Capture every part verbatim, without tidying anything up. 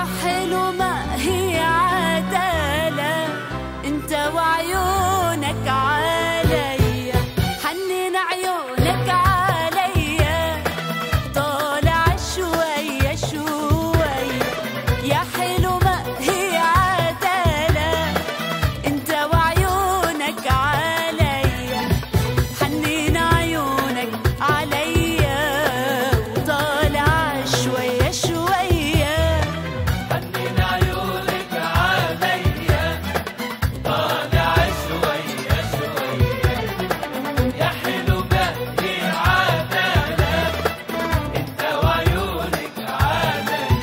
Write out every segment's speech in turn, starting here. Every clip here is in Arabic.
يا حلو ما هي عدالة انت وعيونك عليا، حنين عيونك عليا طالع شوية شوية. يا حلو ما هي عدالة انت وعيونك عليا، حنين عيونك عليا وطالع شوية شوية. حنين عيونك عليا طالع شوية شوية. يا حلو ما هي عدالة انت وعيونك عليا.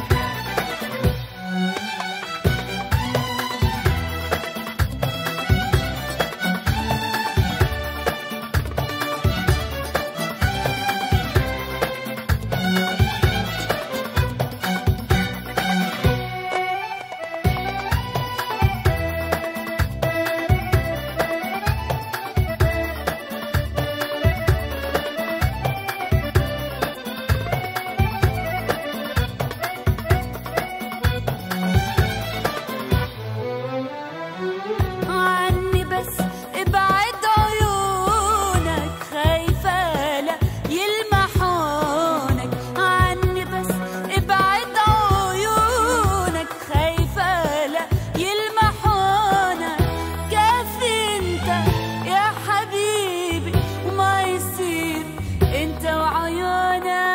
عني بس ابعد عيونك، خايفة لا يلمحونك. عني بس ابعد عيونك، خايفة لا يلمحونك. كافي انت يا حبيبي وما يصير انت وعيونك.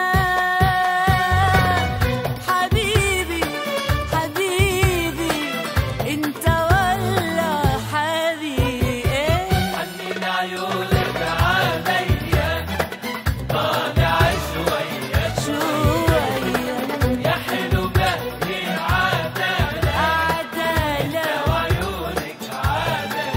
حبيبي حبيبي انت ولا حبيبي ايه؟ حنين عيونك عليا طالع شوية شوية يا حلو ما هي عدالة عدالة وعيونك عليا.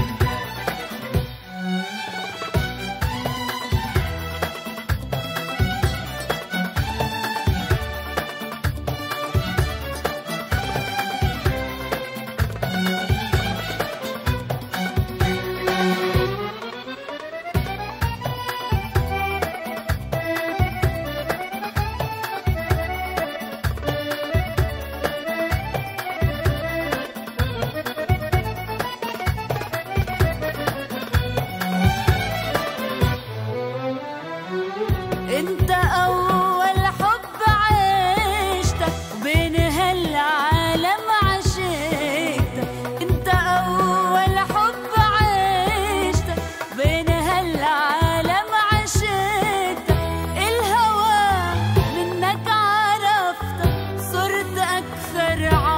انت اول حب عشتك بين هالعالم عشقتك. انت اول حب عشتك بين هالعالم عشقتك. الهوى منك عرفتك صرت اكثر